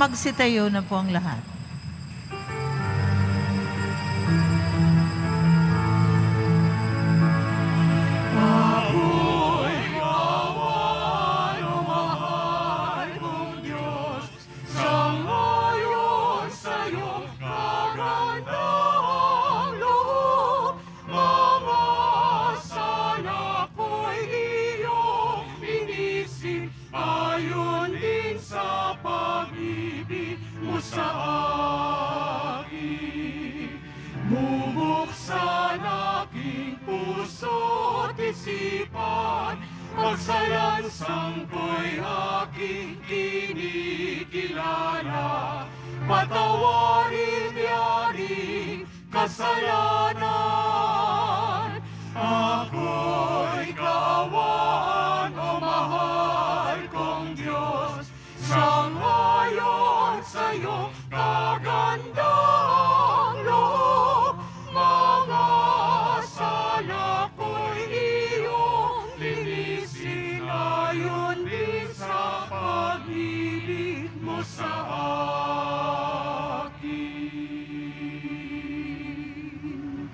Magsitayo na po ang lahat. Magsalansang ko'y aking kinikilala, patawarin yaring kasalanan. Ako'y kaawaan, o mahal kong Diyos, sangayon sa'yo kagandang loob. Mga sala ko'y iyong linisin, ayon din sa pag-ibig mo sa akin.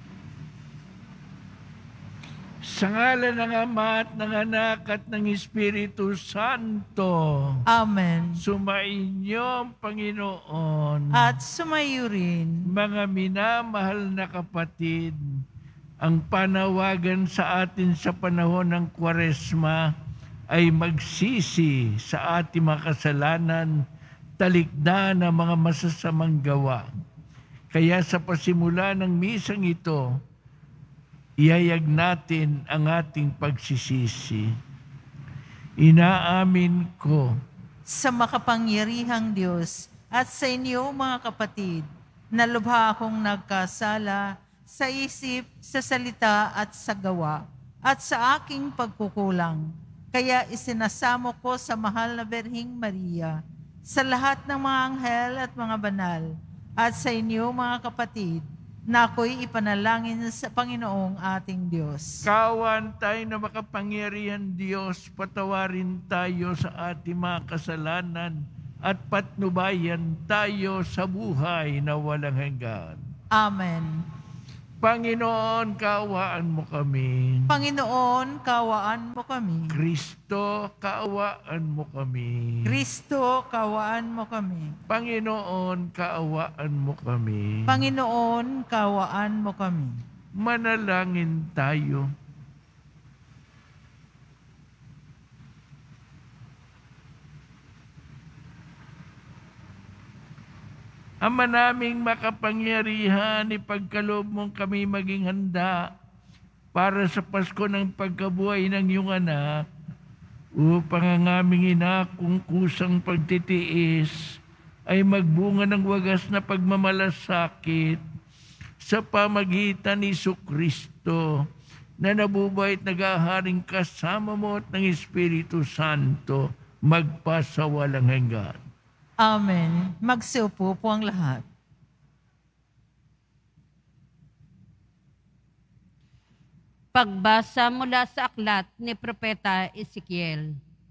Sa ngalan ng Ama at ng Anak at ng Espiritu Santo. Amen. Sumainyo ang Panginoon. At sumayo rin. Mga minamahal na kapatid, ang panawagan sa atin sa panahon ng Kwaresma ay magsisi sa ating mga kasalanan, talikda ng mga masasamang gawa. Kaya sa pasimula ng misang ito, iyayag natin ang ating pagsisisi. Inaamin ko Sa makapangyarihang Diyos at sa inyo mga kapatid, na lubha akong nagkasala sa isip, sa salita at sa gawa, at sa aking pagkukulang. Kaya isinasamo ko sa mahal na Berhing Maria, sa lahat ng mga anghel at mga banal, at sa inyo mga kapatid, na ako'y ipanalangin sa Panginoong ating Diyos. kawan tayo na makapangyarihan Diyos, patawarin tayo sa ating mga kasalanan at patnubayan tayo sa buhay na walang hanggan. Amen. Panginoon, kaawaan mo kami. Panginoon, kaawaan mo kami. Kristo, kaawaan mo kami. Kristo, kaawaan mo kami. Panginoon, kaawaan mo kami. Panginoon, kaawaan mo kami. Manalangin tayo. Ama naming makapangyarihan, ipagkaloob mong kami maging handa para sa Pasko ng pagkabuhay ng iyong anak, upang ang aming inakong kusang pagtitiis ay magbunga ng wagas na pagmamalasakit sa pamagitan ni Jesucristo na nabubuhay at nag-aharing kasama mo at ng Espiritu Santo magpasawalang hanggan. Amen. Magsiupo po ang lahat. Pagbasa mula sa aklat ni Propeta Ezekiel.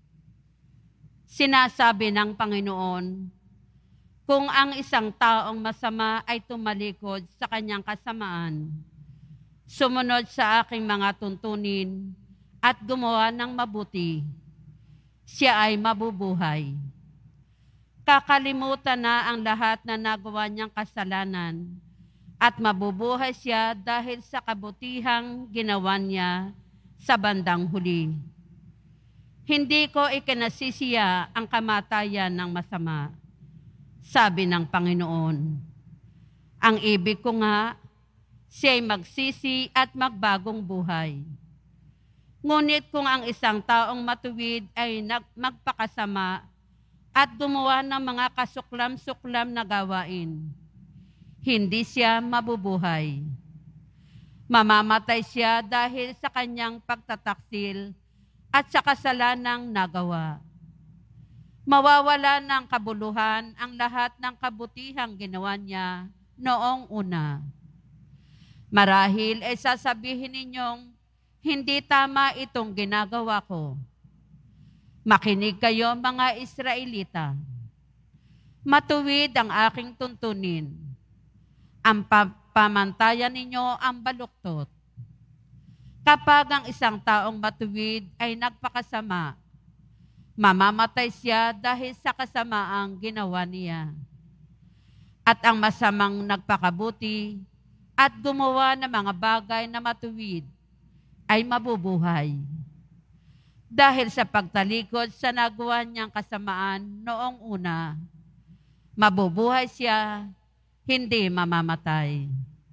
Sinasabi ng Panginoon, kung ang isang taong masama ay tumalikod sa kanyang kasamaan, sumunod sa aking mga tuntunin at gumawa ng mabuti, siya ay mabubuhay. Kakalimutan na ang lahat na nagawa niyang kasalanan at mabubuhay siya dahil sa kabutihang ginawa niya sa bandang huli. Hindi ko ikinasisiya ang kamatayan ng masama, sabi ng Panginoon. Ang ibig ko nga, siya'y magsisi at magbagong buhay. Ngunit kung ang isang taong matuwid ay magpakasama at gumawa ng mga kasuklam-suklam na gawain, hindi siya mabubuhay. Mamamatay siya dahil sa kanyang pagtataksil at sa kasalanang nagawa. Mawawala ng kabuluhan ang lahat ng kabutihang ginawa niya noong una. Marahil ay sasabihin ninyong, hindi tama itong ginagawa ko. Makinig kayo mga Israelita. Matuwid ang aking tuntunin. Ang pamantayan ninyo ang baluktot. Kapag ang isang taong matuwid ay nagpakasama, mamamatay siya dahil sa kasamaang ginawa niya. At ang masamang nagpakabuti at gumawa ng mga bagay na matuwid ay mabubuhay. Dahil sa pagtalikod sa nagawa niyang kasamaan noong una, mabubuhay siya, hindi mamamatay.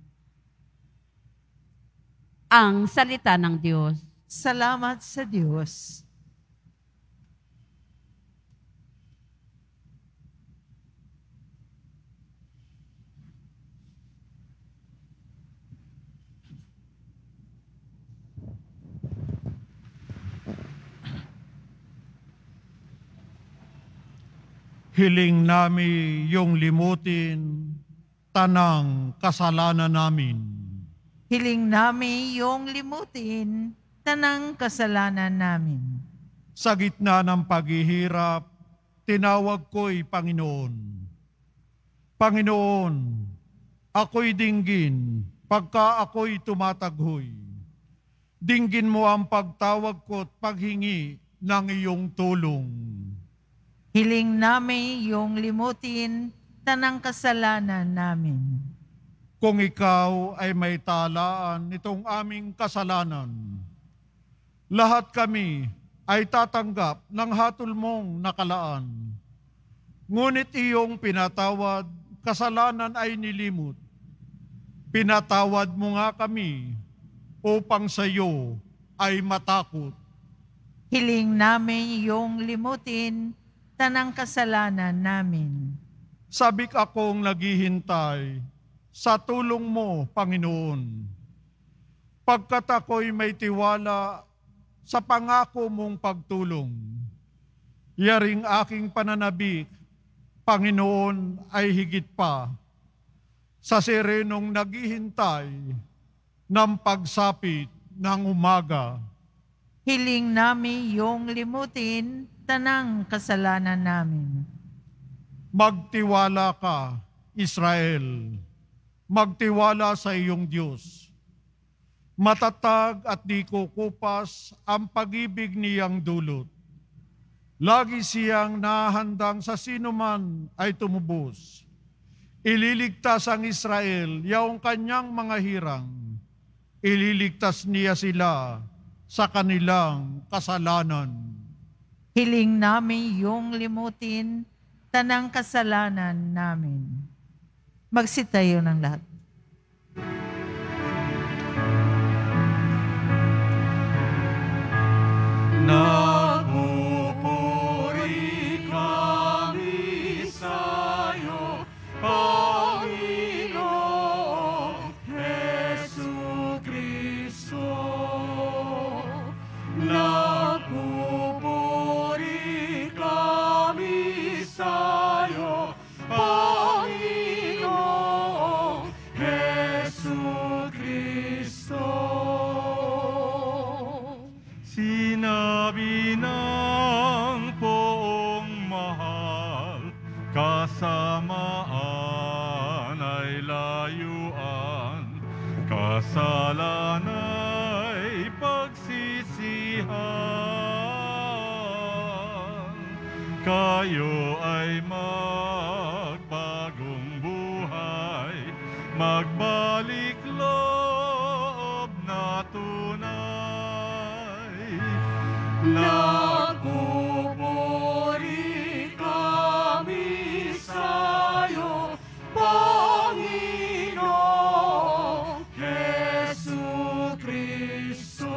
Ang salita ng Diyos. Salamat sa Diyos. Hiling nami yung limutin, tanang kasalanan namin. Hiling namin yung limutin, tanang kasalanan namin. Sa gitna ng paghihirap, tinawag ko'y Panginoon. Panginoon, ako'y dinggin, pagka ako'y tumataghoy. Dinggin mo ang pagtawag ko't paghingi ng iyong tulong. Hiling namin yung limutin, tanang kasalanan namin. Kung ikaw ay may talaan nitong aming kasalanan, lahat kami ay tatanggap ng hatol mong nakalaan. Ngunit iyong pinatawad, kasalanan ay nilimot. Pinatawad mo nga kami upang sa iyo ay matakot. Hiling namin yung limutin, tanang kasalanan namin. Sabik akong naghihintay sa tulong mo, Panginoon. Pagkat ako'y may tiwala sa pangako mong pagtulong, yaring aking pananabik, Panginoon, ay higit pa sa serenong naghihintay ng pagsapit ng umaga. Hiling namin yung limutin, tanang kasalanan namin. Magtiwala ka, Israel. Magtiwala sa iyong Diyos. Matatag at di kukupas ang pag-ibig niyang dulot. Lagi siyang nahandang sa sinuman ay tumubos. Ililigtas ang Israel, yaong kanyang mga hirang. Ililigtas niya sila sa kanilang kasalanan. Hiling namin yung limutin, tanang kasalanan namin. Magsitayo ng lahat. Nagpupuri kami sa'yo, Panginoong Jesucristo. Nagpupuri kami sa'yo, Panginoong Jesucristo. Sinabi ng poong mahal, kasamaan ay layuan, kasalan ay pagsisihan. Kayo ay magbagong buhay, magbalik loob na tunay. Nagpupuri kami sa'yo, Panginoong Jesucristo.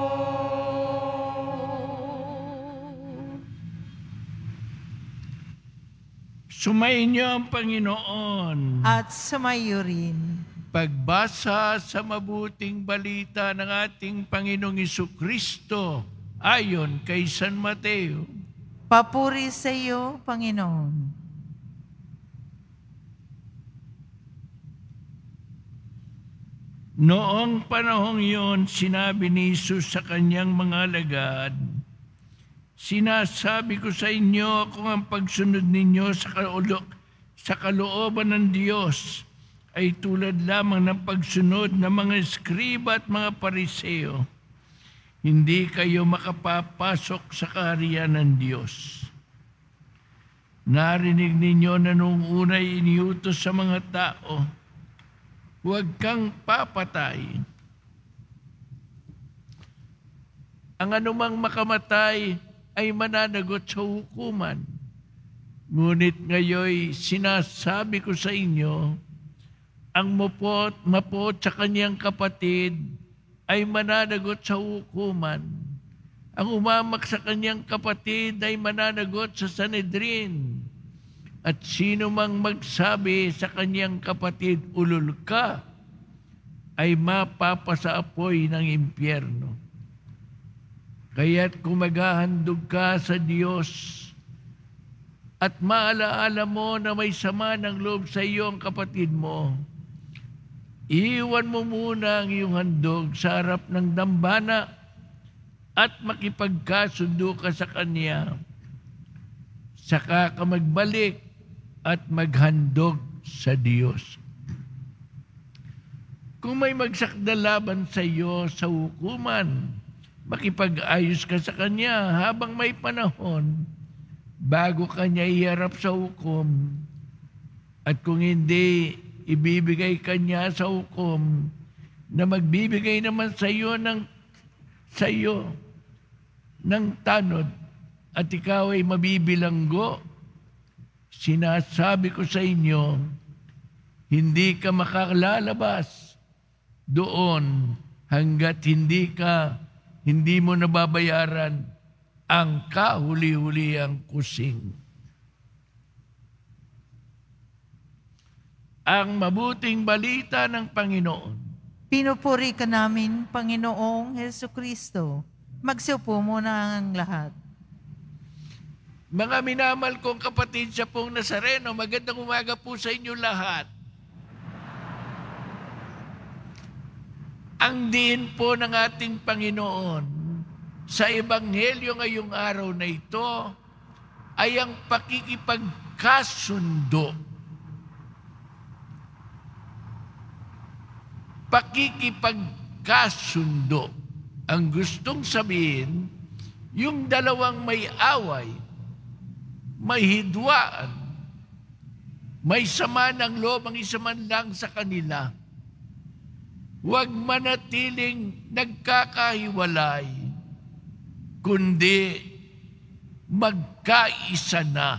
Sumainyo ang Panginoon. At sumayo rin. Pagbasa sa mabuting balita ng ating Panginoong Jesucristo ayon kay San Mateo. Papuri sa iyo, Panginoon. Noong panahong iyon, sinabi ni Jesus sa kanyang mga alagad, "Sinasabi ko sa inyo kung ang pagsunod ninyo sa sa kalooban ng Diyos ay tulad lamang ng pagsunod ng mga eskriba at mga pariseo. Hindi kayo makapapasok sa kaharian ng Diyos. Narinig ninyo na noong una'y iniutos sa mga tao, huwag kang papatay. Ang anumang makamatay ay mananagot sa hukuman. Ngunit ngayon sinasabi ko sa inyo, ang mapot sa kanyang kapatid ay mananagot sa hukuman. Ang umamak sa kanyang kapatid ay mananagot sa Sanhedrin. At sino mang magsabi sa kanyang kapatid, ulol ka, ay mapapasaapoy ng impyerno. Kaya't kung maghahandog ka sa Diyos at maalaala mo na may sama ng loob sa iyo ang kapatid mo, iwan mo muna ang iyong handog sa harap ng dambana at makipagkasundo ka sa kanya. Saka ka magbalik at maghandog sa Diyos. Kung may magsakda laban sa iyo sa hukuman, makipag-ayos ka sa kanya habang may panahon bago kanya iharap sa hukom. At kung hindi, ibibigay kanya sa hukom na magbibigay naman sa iyo ng tanod at ikaw ay mabibilanggo. Sinasabi ko sa inyo, hindi ka makalalabas doon hanggat hindi mo nababayaran ang kahuli-huliang kusing. Ang mabuting balita ng Panginoon. Pinupuri ka namin, Panginoong Hesukristo. Magsiupo muna ang lahat. Mga minamahal kong kapatid sa pong Nazareno, magandang umaga po sa inyo lahat. Ang diin po ng ating Panginoon sa Ebanghelyo ngayong araw na ito ay ang pakikipagkasundo. Pakikipagkasundo. Ang gustong sabihin, yung dalawang may away, may hidwaan, may sama ng loob ang isa man lang sa kanila, huwag manatiling nagkakahiwalay, kundi magkaisa na.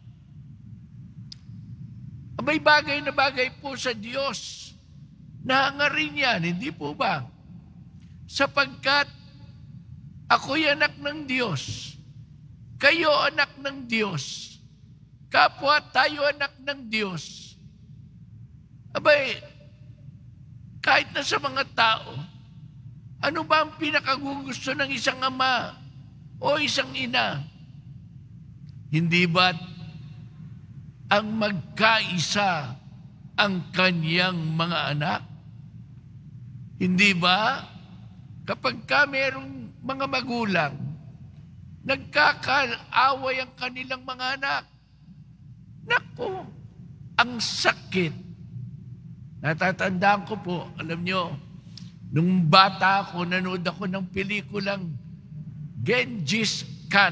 May bagay na bagay po sa Diyos na hangarin yan, hindi po ba? Sapagkat ako'y anak ng Diyos, kayo anak ng Diyos, kapwa tayo anak ng Diyos. Abay, kahit na sa mga tao, ano ba ang pinakagugusto ng isang ama o isang ina? Hindi ba't ang magkaisa ang kanyang mga anak? Hindi ba kapag merong mga magulang, nagkakaaway ang kanilang mga anak? Naku, ang sakit. Natatandaan ko po, alam nyo, nung bata ako, nanood ako ng pelikulang Genghis Khan.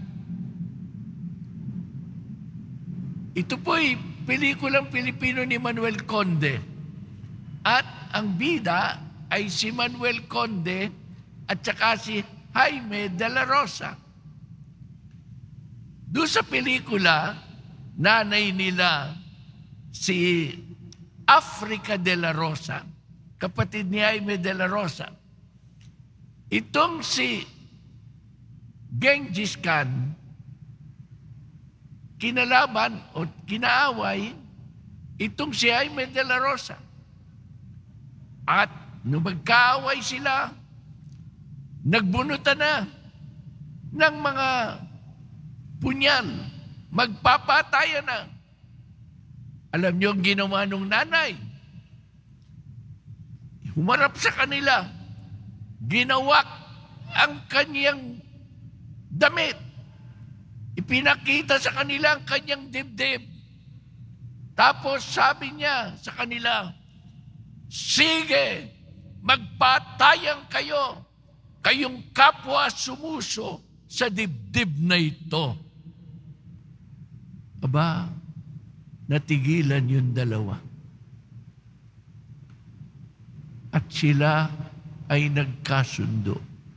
Ito po'y pelikulang Pilipino ni Manuel Conde. At ang bida ay si Manuel Conde at saka si Jaime de la Rosa. Doon sa pelikula, nanay nila si Africa de la Rosa, kapatid ni Jaime de la Rosa. Itong si Genghis Khan, kinalaban o kinaaway itong si Jaime de la Rosa. At nung magkaaway sila, nagbunutan na ng mga punyal, magpapatayan na. Alam niyo ang ginawa ng nanay? Humarap sa kanila, ginawak ang kanyang damit, ipinakita sa kanila ang kanyang dibdib, Tapos sabi niya sa kanila, sige, magpatayan kayo, kayong kapwa sumuso sa dibdib na ito. Aba, natigilan yung dalawa. At sila ay nagkasundo.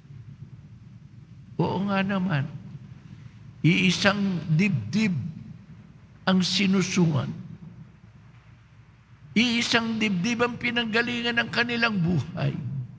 Oo nga naman, iisang dibdib ang sinusungan. Iisang dibdib ang pinanggalingan ng kanilang buhay.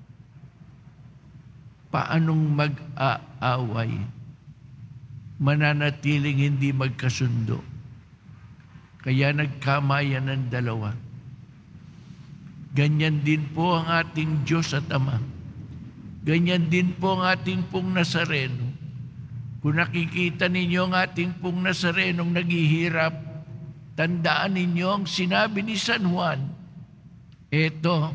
Paanong mag-aaway? Mananatiling hindi magkasundo. Kaya nagkamayan ng dalawa. Ganyan din po ang ating Diyos at Ama. Ganyan din po ang ating pong Nazareno. Kung nakikita ninyo ang ating pong Nazarenong naghihirap, tandaan ninyo ang sinabi ni San Juan. Eto,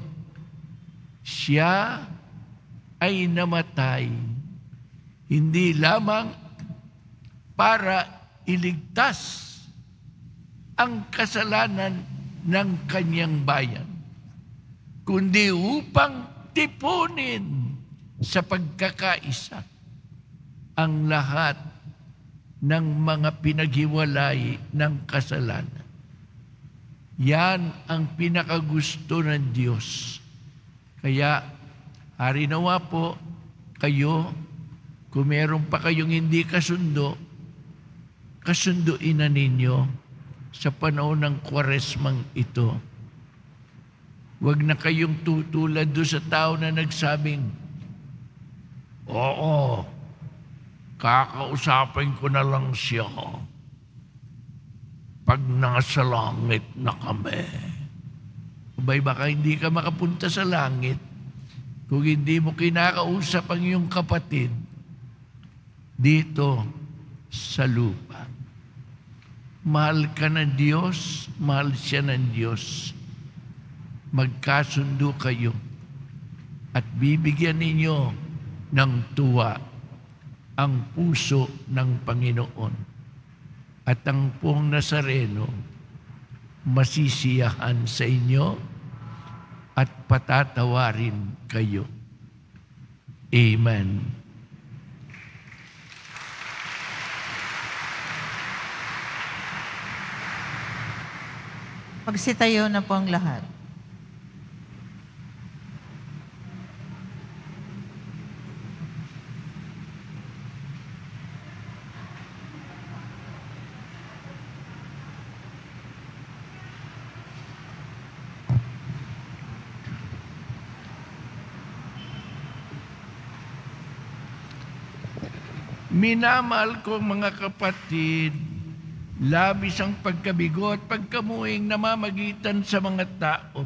siya ay namatay, hindi lamang para iligtas ang kasalanan ng kanyang bayan, kundi upang tipunin sa pagkakaisa ang lahat ng mga pinaghiwalay ng kasalanan. Yan ang pinakagusto ng Diyos. Kaya, harinawa po kayo, kung meron pa kayong hindi kasundo, kasunduin na ninyo sa panahon ng Kwaresmang ito. Huwag na kayong tutulad doon sa tao na nagsabing, oo, kakausapin ko na lang siya pag nasa langit na kami. Abay, baka hindi ka makapunta sa langit kung hindi mo kinakausap ang iyong kapatid dito sa lupa. Mahal ka ng Diyos, mahal siya ng Diyos. Magkasundo kayo at bibigyan ninyo ng tuwa ang puso ng Panginoon. At ang pong Nazareno masisiyahan sa inyo at patatawarin kayo. Amen. Magsitayo na po ang lahat. Minamahal ko mga kapatid, labis ang pagkabigo at pagkamuing namamagitan sa mga tao.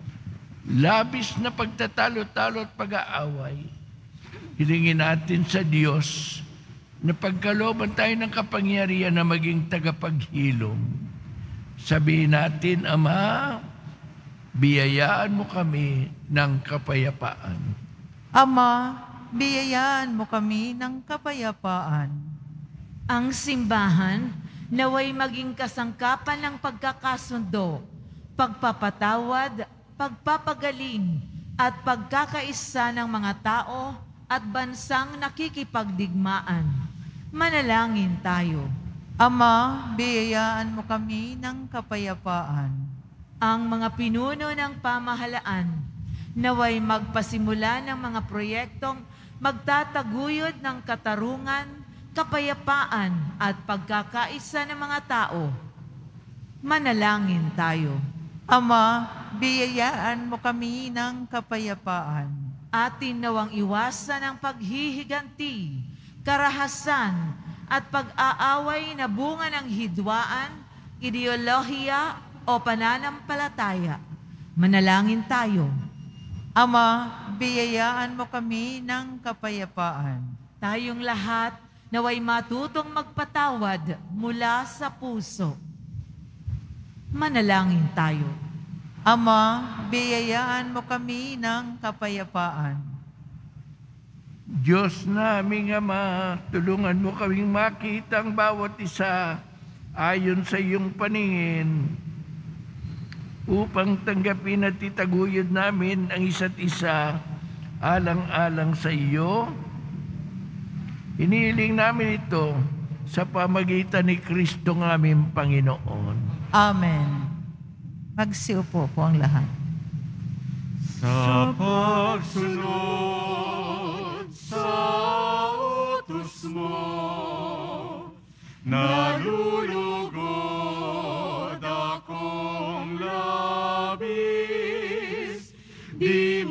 Labis na pagtatalo-talo at pag-aaway. Hilingin natin sa Diyos na pagkalooban tayo ng kapangyarihan na maging tagapaghilom. Sabihin natin, Ama, biyayaan mo kami ng kapayapaan. Ama, biyayaan mo kami ng kapayapaan. Ang simbahan naway maging kasangkapan ng pagkakasundo, pagpapatawad, pagpapagaling, at pagkakaisa ng mga tao at bansang nakikipagdigmaan. Manalangin tayo. Ama, biyayaan mo kami ng kapayapaan. Ang mga pinuno ng pamahalaan naway magpasimula ng mga proyektong magtataguyod ng katarungan, kapayapaan at pagkakaisa ng mga tao. Manalangin tayo. Ama, biyayaan mo kami ng kapayapaan. Atin nawang iwasan ang paghihiganti, karahasan at pag-aaway na bunga ng hidwaan, ideolohiya o pananampalataya. Manalangin tayo. Ama, biyayaan mo kami ng kapayapaan. Tayong lahat naway matutong magpatawad mula sa puso. Manalangin tayo. Ama, biyayaan mo kami ng kapayapaan. Diyos naming Ama, tulungan mo kaming makita ang bawat isa ayon sa iyong paningin upang tanggapin at itaguyod namin ang isa't isa alang-alang sa iyo. Hinihiling namin ito sa pamagitan ni Kristo ng aming Panginoon. Amen. Magsiupo po ang lahat. Sa pagsunod sa utos mo, nalulugod akong labis, di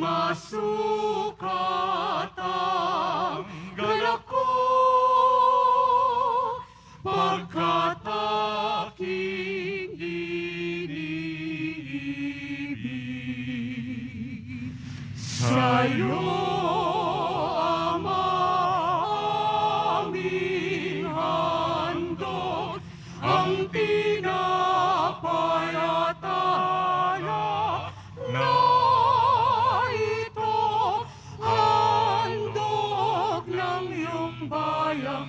masukat ang galak ko, pagkat aking iniibig. Sa'yo, Ama, aming handog, ang tinapay at alak na ito, handog ng iyong bayang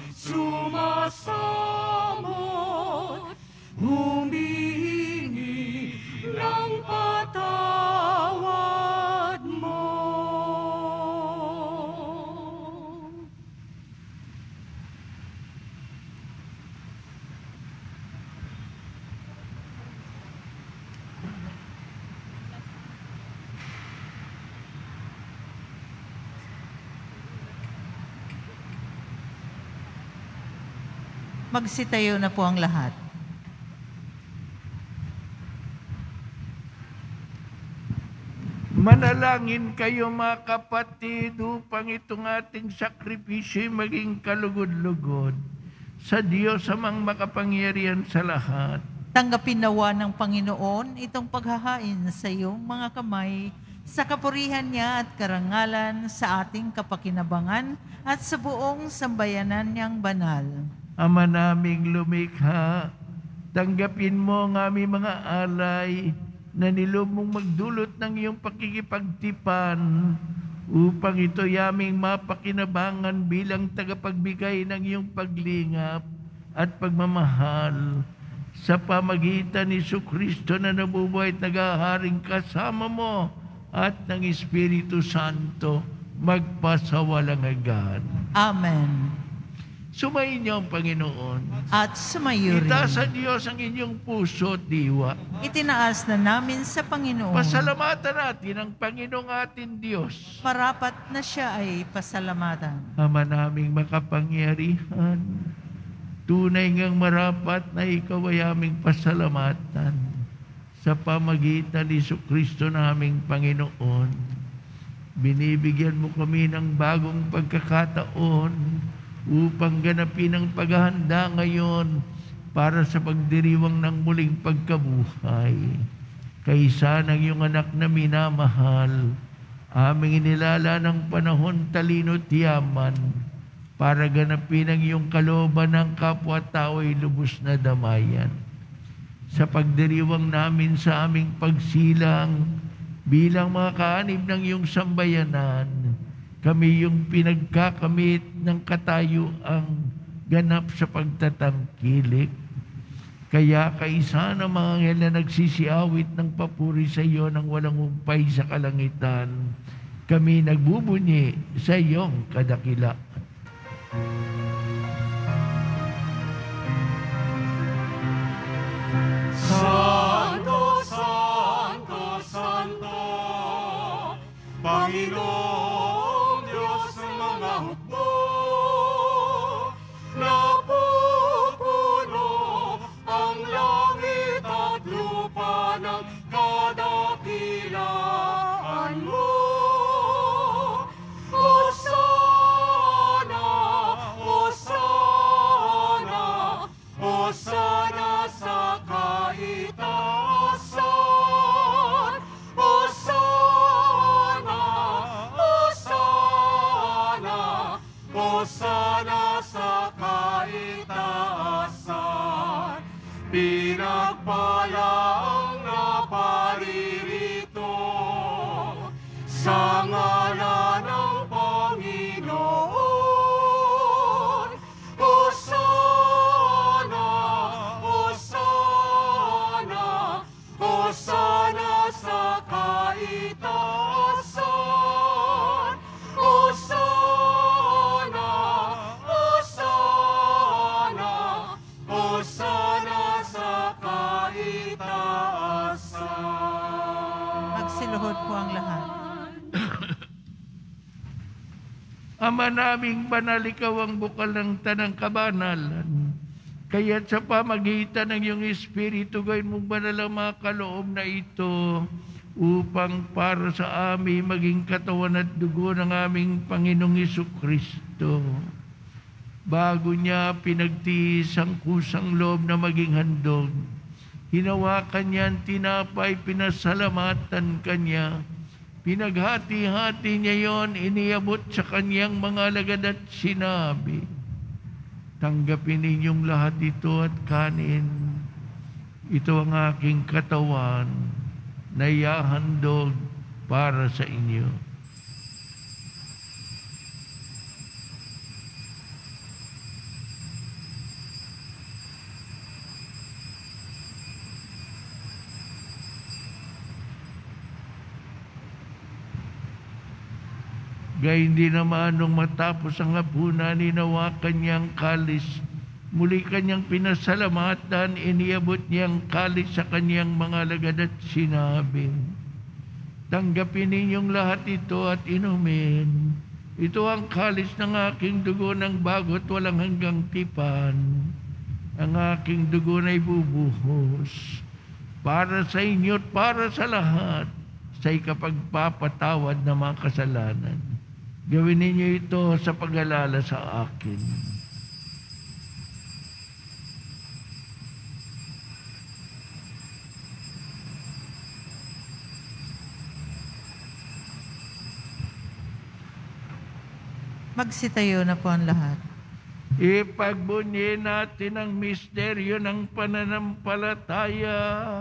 sumasamot, humihingi ng patawad mo. Magsitayo na po ang lahat. Manalangin kayo mga kapatid upang itong ating sakripisyo maging kalugod-lugod sa Diyos amang makapangyarihan sa lahat. Tanggapin nawa ng Panginoon itong paghahain sa iyong mga kamay sa kapurihan niya at karangalan sa ating kapakinabangan at sa buong sambayanan niyang banal. Ama naming lumikha, tanggapin mo ang aming mga alay na nilob mong magdulot ng iyong pakikipagtipan upang ito'y aming mapakinabangan bilang tagapagbigay ng iyong paglingap at pagmamahal sa pamagitan ni Jesucristo na nabubuhay at naghaharing kasama mo at ng Espiritu Santo magpasawalang hanggan. Amen. Sumayin niyo ang Panginoon. At sumayo rin. Itaas sa Diyos ang inyong puso at diwa. Itinaas na namin sa Panginoon. Pasalamatan natin ang Panginoong ating Diyos. Marapat na siya ay pasalamatan. Ama naming makapangyarihan, tunay ngang marapat na ikaw ay aming pasalamatan sa pamagitan ni Jesucristo naming Panginoon. Binibigyan mo kami ng bagong pagkakataon upang ganapin ang paghahanda ngayon para sa pagdiriwang ng muling pagkabuhay. Kaysa ng iyong anak na minamahal, aming inilala ng panahon, talino at yaman, para ganapin ang iyong kalooban ng kapwa-tao ay lubos na damayan. Sa pagdiriwang namin sa aming pagsilang bilang mga kaanib ng iyong sambayanan, kami yung pinagkakamit ng katayuang ganap sa pagtatangkilik. Kaya kaisa ng mga anghel na nagsisiawit ng papuri sa iyo ng walang humpay sa kalangitan, kami nagbubunyi sa iyong kadakilaan. Santo, Santo, Santo, Panginoong Diyos ng mga hukbo, napupuno ang langit at lupa ng kadakilaan mo. Hosana, Ama naming banal, ikaw ang bukal ng tanang kabanalan. Kaya't sa pamagitan ng iyong Espiritu, gawin mong banal ang mga kaloob na ito upang para sa amin maging katawan at dugo ng aming Panginoong Jesucristo. Bago niya pinagtiis ang kusang loob na maging handog, hinawakan niya ang tinapay, pinasalamatan kanya. Pinaghati-hati niya yon, iniabot sa kanyang mga alagad at sinabi, tanggapin ninyong lahat ito at kanin. Ito ang aking katawan na ihahandog para sa inyo. Gayun din naman nung matapos ang hapunan, hinawakan niyang kalis. Muli kanyang pinasalamatan, iniabot niyang kalis sa kanyang mga alagad at sinabi, tanggapin ninyong lahat ito at inumin. Ito ang kalis ng aking dugo ng bago't walang hanggang tipan. Ang aking dugo na ibubuhos para sa inyo at para sa lahat sa ikapagpapatawad ng mga kasalanan. Gawin ninyo ito sa pag-alala sa akin. Magsitayo na po ang lahat. Ipagbunyi natin ang misteryo ng pananampalataya.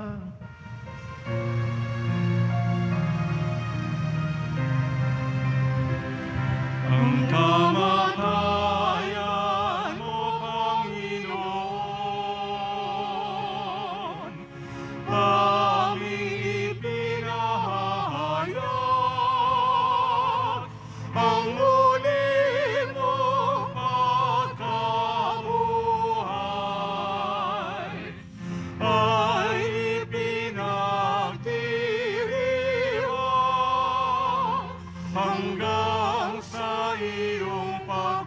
Ang kamatayan mo, Panginoon, aming ipinahayag. Ang muli mong pagkabuhay ay ipinagdiriwang hanggang sa iyong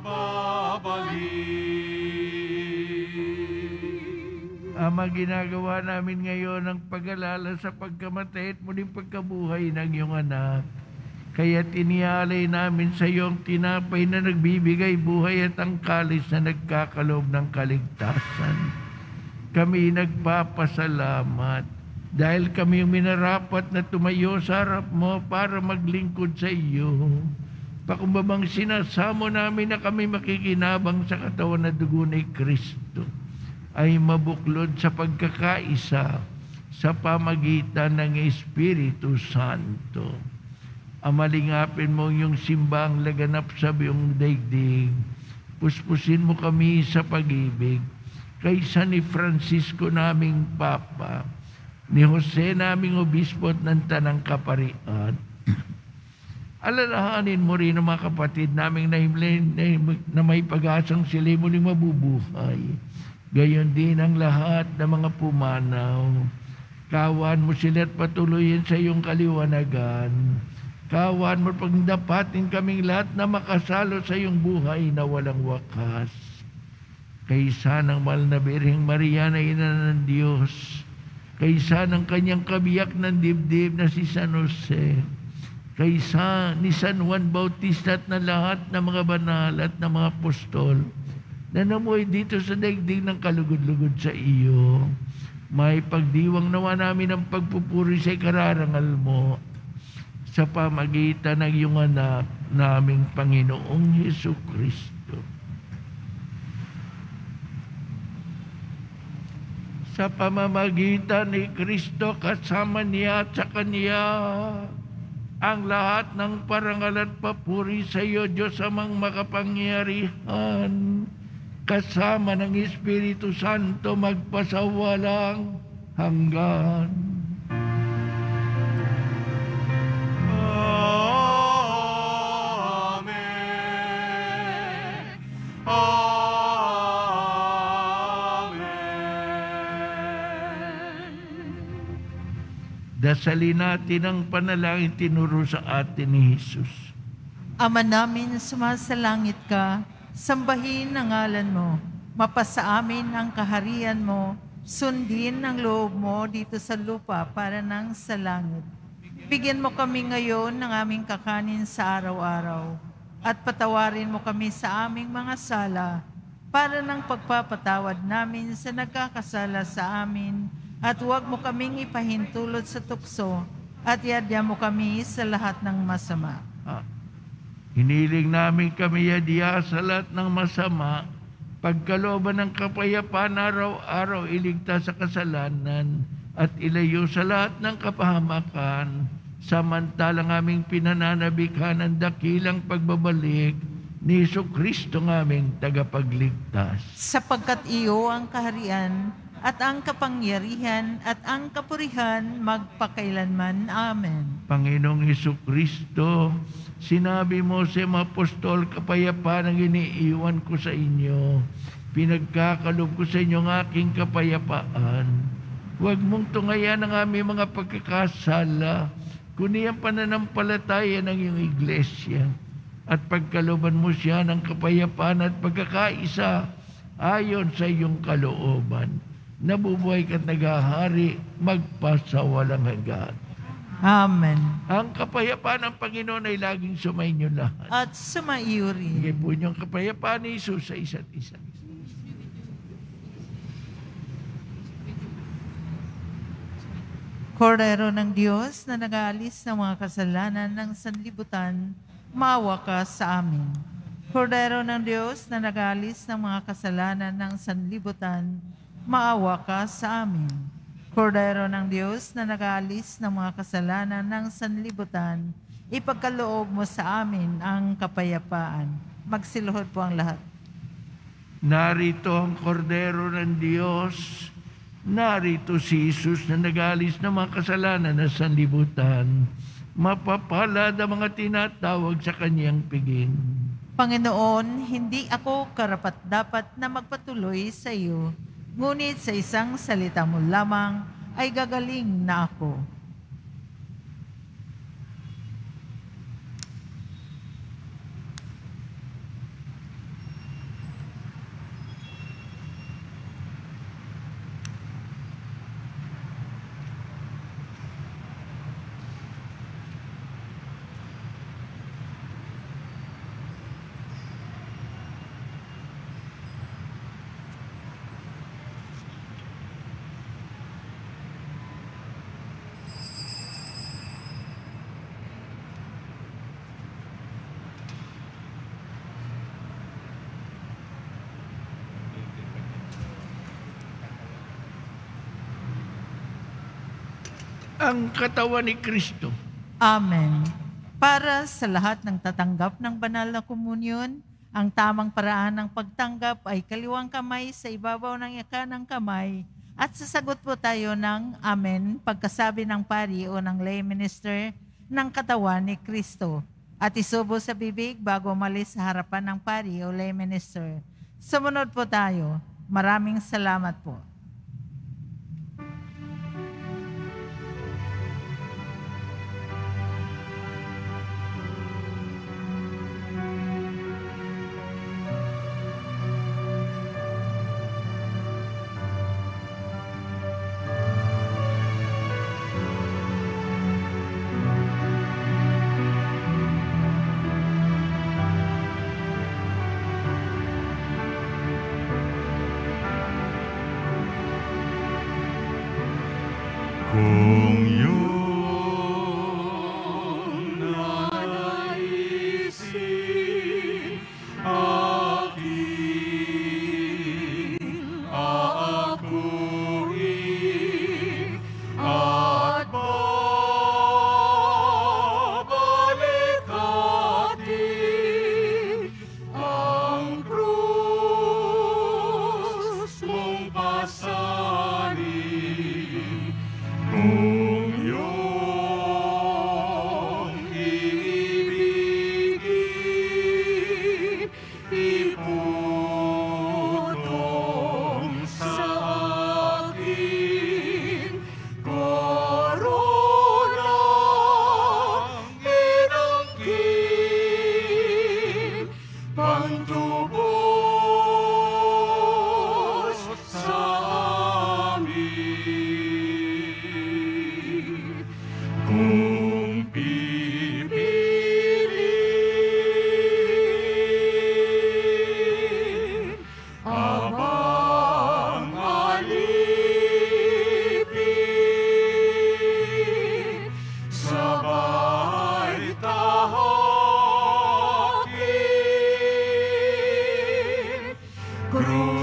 pagbabalik. Ama, ginagawa namin ngayon ang pag-alala sa pagkamatay at muling pagkabuhay ng iyong anak. Kaya't inialay namin sa iyo ang tinapay na nagbibigay buhay at ang kalis na nagkakaloob ng kaligtasan. Kami nagpapasalamat dahil kami minarapat na tumayo sa harap mo para maglingkod sa iyo. Pakumbabang sinasamo namin na kami makikinabang sa katawan na dugo ni Kristo ay mabuklod sa pagkakaisa sa pamagitan ng Espiritu Santo. Amalingapin mo yung simbang laganap sa buong daigdig. Puspusin mo kami sa pag-ibig. Kaysa ni Francisco naming Papa, ni Jose naming Obispo at ng Tanang Kaparian. Alalahanin mo rin ang mga kapatid naming na may pag-asang sila muling mabubuhay. Gayon din ang lahat ng mga pumanaw. Kawan mo sila at patuloyin sa iyong kaliwanagan. Kawan mo pagdapatin kaming lahat na makasalo sa iyong buhay na walang wakas. Kaysa ng mahal na Birheng Maria na ina ng Diyos, kaysa ng kanyang kabiyak ng dibdib na si San Jose, kaysa ni San Juan Bautista at na lahat ng mga banal at ng mga apostol na namuhay dito sa daigdig ng kalugod-lugod sa iyo, may pagdiwang nawa namin ang pagpupuri sa ikararangal mo sa pamagitan ng iyong anak naming Panginoong Jesucristo. Sa pamamagitan ni Kristo, kasama niya at sa Kanya, ang lahat ng parangal at papuri sa iyo, Diyos amang makapangyarihan, kasama ng Espiritu Santo magpasawalang hanggan. Dasalin natin ang panalangin tinuro sa atin ni Jesus. Ama namin, sumasalangit ka, sambahin ang ngalan mo. Mapasa amin ang kaharian mo, sundin ang loob mo dito sa lupa para nang sa langit. Bigyan mo kami ngayon ng aming kakanin sa araw-araw at patawarin mo kami sa aming mga sala para ng pagpapatawad namin sa nagkakasala sa amin at huwag mo kaming ipahintulot sa tukso at yadya mo kami sa lahat ng masama. Hiniling namin kami yadya sa lahat ng masama, pagkalooban ng kapayapaan araw-araw iligtas sa kasalanan at ilayo sa lahat ng kapahamakan, samantalang aming pinananabikhan ang dakilang pagbabalik ni Jesucristo ng aming tagapagligtas. Sapagkat iyo ang kaharian at ang kapangyarihan at ang kapurihan magpakailanman. Amen. Panginoong Jesucristo, sinabi mo sa mga apostol, kapayapaan ang iniiwan ko sa inyo. Pinagkakalob ko sa inyo ang aking kapayapaan. Huwag mong tungayan ang aming mga pagkakasala, kundi ang pananampalataya ng iyong iglesia. At pagkaloban mo siya ng kapayapaan at pagkakaisa ayon sa iyong kalooban. Nabubuhay ka't naghahari magpasawalang hanggan. Amen. Ang kapayapaan ng Panginoon ay laging sumainyo lahat. At sumaiyo rin. Bigay po niyong kapayapaan ni Jesus sa isa't isa. Kordero ng Diyos na nag-aalis ng mga kasalanan ng sanlibutan, maawa ka sa amin. Kordero ng Diyos na nag-aalis ng mga kasalanan ng sanlibutan, maawa ka sa amin. Kordero ng Diyos na nag-aalis ng mga kasalanan ng sanlibutan, ipagkaloob mo sa amin ang kapayapaan. Magsiluhod po ang lahat. Narito ang Kordero ng Diyos. Narito si Jesus na nag-aalis ng mga kasalanan ng sanlibutan. Mapapalad ang mga tinatawag sa kanyang piging. Panginoon, hindi ako karapat-dapat na magpatuloy sa iyo, ngunit sa isang salita mo lamang ay gagaling na ako. Ang katawan ni Kristo. Amen. Para sa lahat ng tatanggap ng banal na komunyon, ang tamang paraan ng pagtanggap ay kaliwang kamay sa ibabaw ng yakanang kamay at sasagot po tayo ng Amen pagkasabi ng pari o ng lay minister ng katawan ni Kristo at isubo sa bibig bago umalis sa harapan ng pari o lay minister. Sumunod po tayo. Maraming salamat po. Kung yun naisin, aking aakuin at babalik atin ang krus mong pasanin.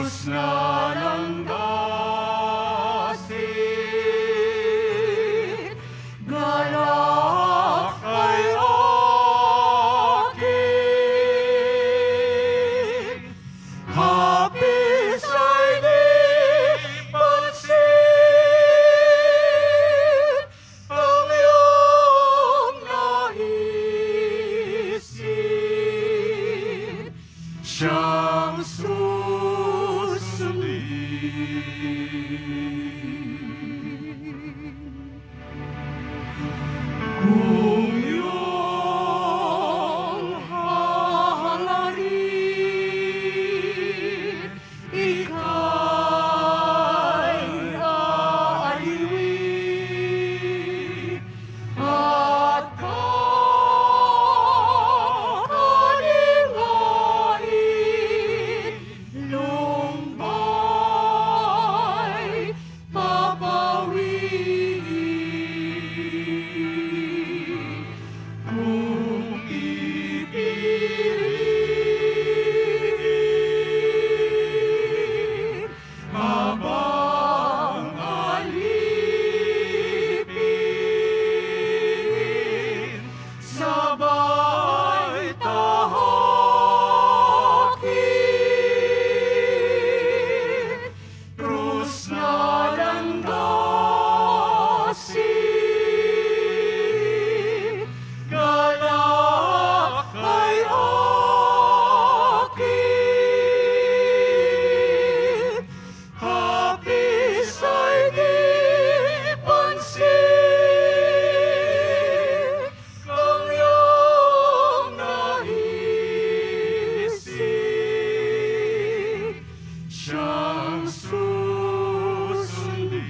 krus na landasin, galak ay akin. Hapis ay di pansin, ang iyong naisin, siyang kung iyong hangarin, ika'y aaliwin at kakalingain, lumbay papawiin. Kung ipilit habang alipin, sabay tahakin, krus na landasin, galak ay akin. Hapis ay di pansin, ang iyong naisin, siyang susundin.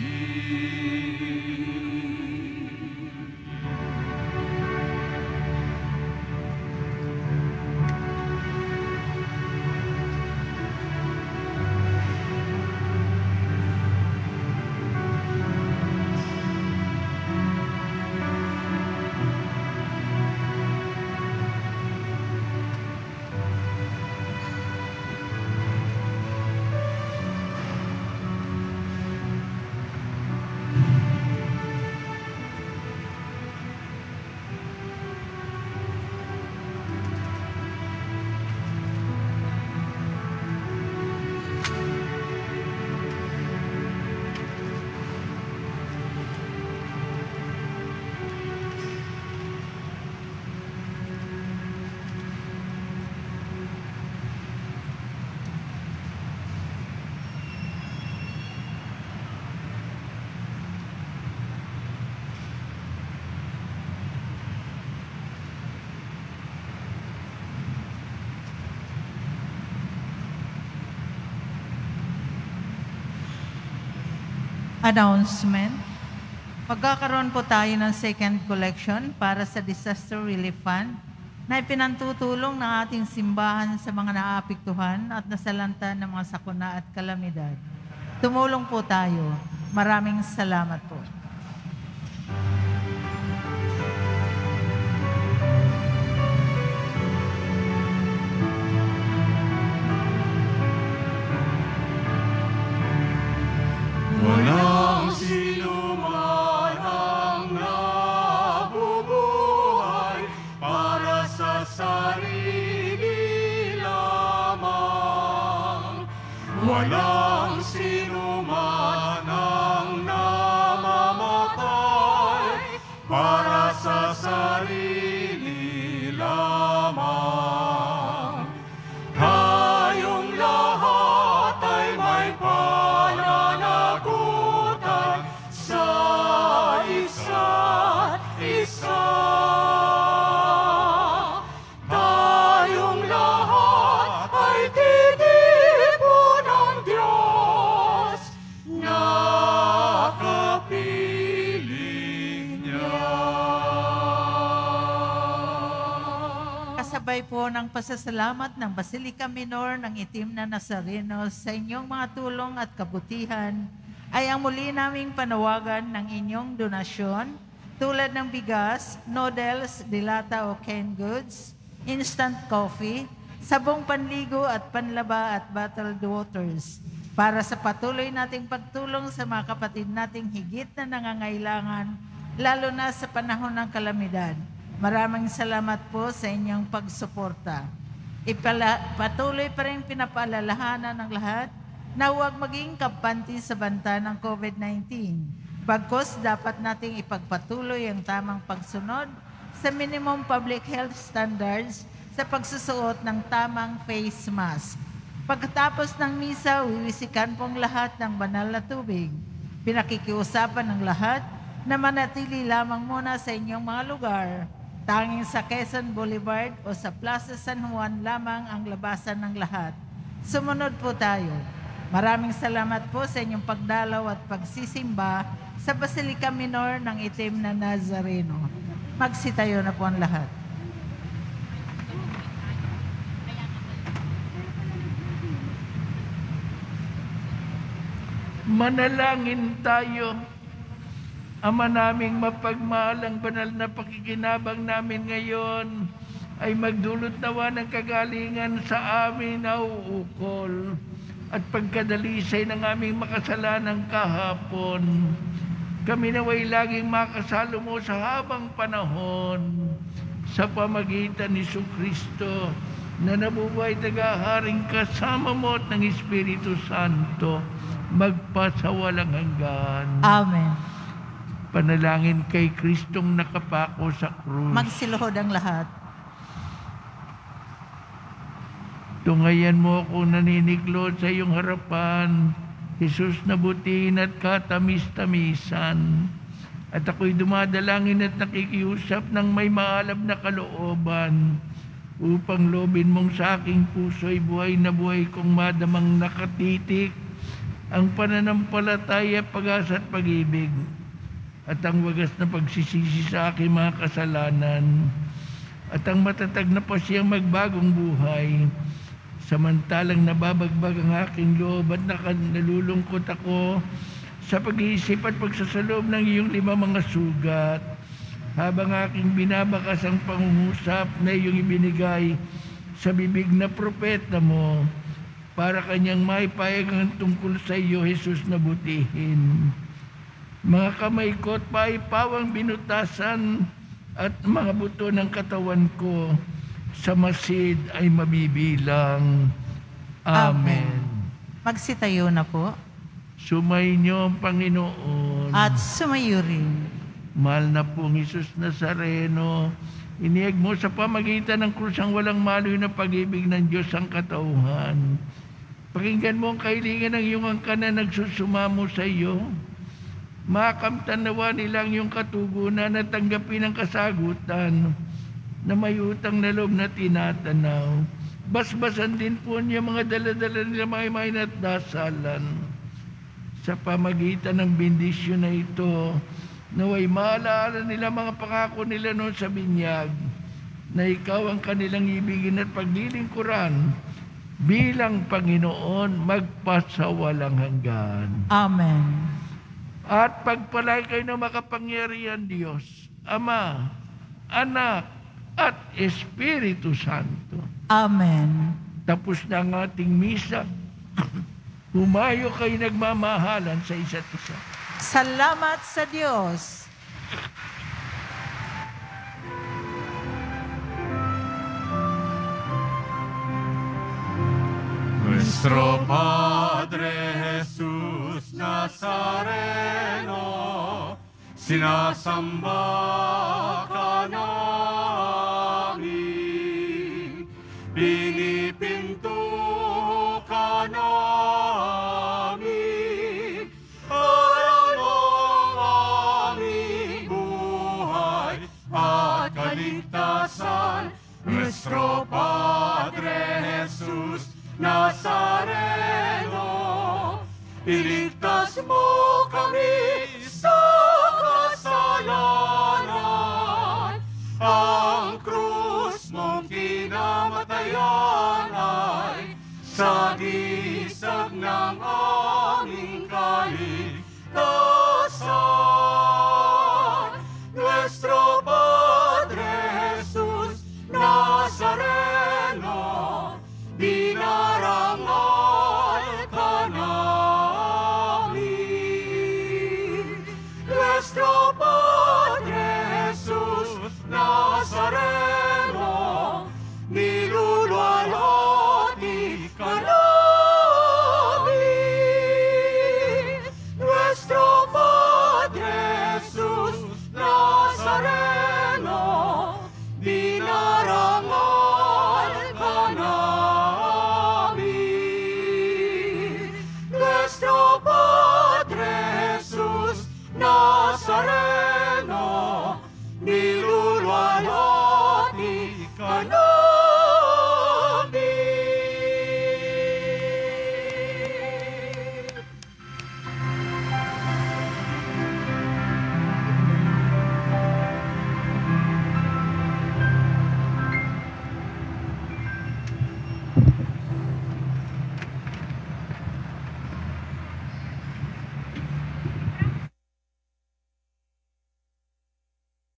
Announcement. Magkakaroon po tayo ng second collection para sa Disaster Relief Fund na ipinantutulong ng ating simbahan sa mga naapektuhan at nasalanta ng mga sakuna at kalamidad. Tumulong po tayo. Maraming salamat po. Walang sino man ang nabubuhay para sa sarili lamang. Walang sino man ang namamatay para sa sarili lamang. Tayong lahat ay may pananagutan sa isa't isa. Tayong lahat ay titipo ng Diyos na kapiling niya. Kasabay po ng pasasalamat ng Basilica Minor ng Itim na Nazareno sa inyong mga tulong at kabutihan, ay ang muli naming panawagan ng inyong donasyon tulad ng bigas, noodles, dilata o canned goods, instant coffee, sabong panligo at panlaba at bottled waters, para sa patuloy nating pagtulong sa mga kapatid nating higit na nangangailangan, lalo na sa panahon ng kalamidad. Maraming salamat po sa inyong pagsuporta. Patuloy pa rin pinapaalalahanan ng lahat na huwag maging kapanti sa banta ng COVID-19. Bagkus dapat nating ipagpatuloy ang tamang pagsunod sa minimum public health standards sa pagsusuot ng tamang face mask. Pagkatapos ng misa, wiwisikan pong lahat ng banal na tubig. Pinakikiusapan ng lahat na manatili lamang muna sa inyong mga lugar. Tanging sa Quezon Boulevard o sa Plaza San Juan lamang ang labasan ng lahat. Sumunod po tayo. Maraming salamat po sa inyong pagdalaw at pagsisimba sa Basilica Minor ng Itim na Nazareno. Magsitayo na po ang lahat. Manalangin tayo. Ama naming mapagmahal, ang banal na pakikinabang namin ngayon ay magdulot nawa ng kagalingan sa amin na uukol at pagkadalisay ng aming makasalanang kahapon. Kami naway laging makasalo mo sa habang panahon sa pamagitan ni Kristo na nabubuhay tagaharing kasama mo at ng Espiritu Santo magpasawalang hanggan. Amen. Panalangin kay Kristong nakapako sa krus. Magsiluhod ang lahat. Tungayan mo ako naniniglod sa iyong harapan, Jesus na butihin at katamis-tamisan. At ako'y dumadalangin at nakikiusap ng may maalab na kalooban upang lobin mong sa aking puso'y buhay na buhay kong madamang nakatitik ang pananampalataya, pag-asa at pag-ibig at ang wagas na pagsisisi sa aking mga kasalanan at ang matatag na pasiyang magbagong buhay. Samantalang nababagbag ang aking loob at nalulungkot ako sa pag-iisip at pagsasalob ng iyong 5 mga sugat, habang aking binabakas ang pangungusap na iyong ibinigay sa bibig na propeta mo, para kanyang maipayag ang tungkol sa iyo, Jesus na butihin. Mga kamay ko at paipawang binutasan at mga buto ng katawan ko sa masid ay mabibilang. Amen. Magsitayo na po. Sumainyo ang Panginoon. At sumayo rin. Mahal na pong Jesus Nazareno, iniyag mo sa pamagitan ng krus ang walang maloy na pag-ibig ng Diyos ang katauhan. Pakinggan mo ang kahilingan ng iyong angkan na nagsusumamo sa iyo. Makamtan nawa nilang iyong katugunan at tanggapin ang kasagutan na may utang na loob na tinatanaw. Basbasan din po niya mga daladala nila may at dasalan. Sa pamagitan ng bendisyon na ito, naway maalaala nila mga pangako nila noon sa binyag, na ikaw ang kanilang ibigin at paglilingkuran bilang Panginoon magpasawalang hanggan. Amen. At pagpalay kayo ng makapangyarihan Diyos, Ama, Anak, at Espiritu Santo. Amen. Tapos na ang ating misa. Humayo kayo nagmamahalan sa isa't isa. Salamat sa Diyos. Nuestro Padre Jesus Nazareno, sinasamba ka namin, pinipinto ka namin, para ng aming buhay at kaligtasan. Nuestro Padre Jesus Nazareno, iligtas mo kami sa kasalanan. Ang krus mong kinamatayan ay sagisag ng